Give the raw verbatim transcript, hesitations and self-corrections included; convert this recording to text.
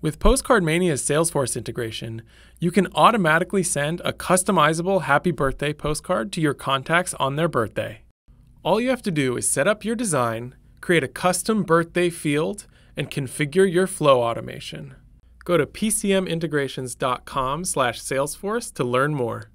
With Postcard Mania's Salesforce integration, you can automatically send a customizable happy birthday postcard to your contacts on their birthday. All you have to do is set up your design, create a custom birthday field, and configure your flow automation. Go to p c m integrations dot com slash salesforce to learn more.